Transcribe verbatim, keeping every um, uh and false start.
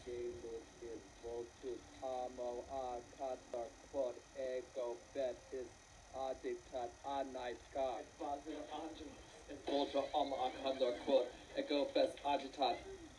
is voltus amo a kata quod ego betis adictat anaika. Volta om a kata quod ego best agitat